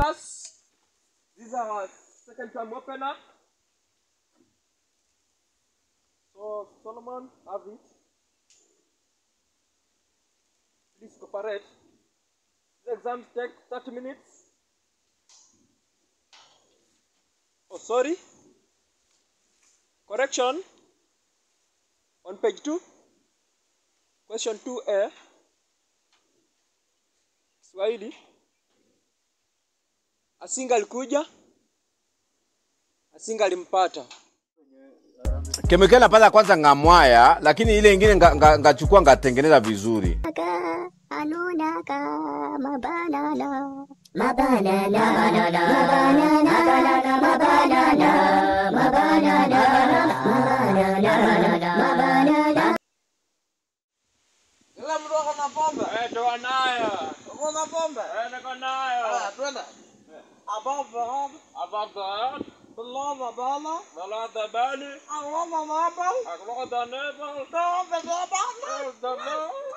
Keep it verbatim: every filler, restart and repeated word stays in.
class. These are our second term opener. So Solomon, have it. Please cooperate. The exams take thirty minutes. Oh, sorry. Correction. On page two. Question two A. Swahili. Asinga alikuja. Asinga alimpata. Kemikali napata kwanza ngamwaya, lakini ile nyingine ngachukua nga, nga ngatengeneza vizuri. Anonaka mabanana mabanana mabanana mabanana mabanana mabanana mabanana. Kila mtu ana pombe. Eh, toa nayo. Uko na pombe? Eh, niko nayo. Ah, twende. Above the head. Above the head. Below the belly. Below the belly. Along the nipple. Along the nipple. Down the nipple. Down the nipple.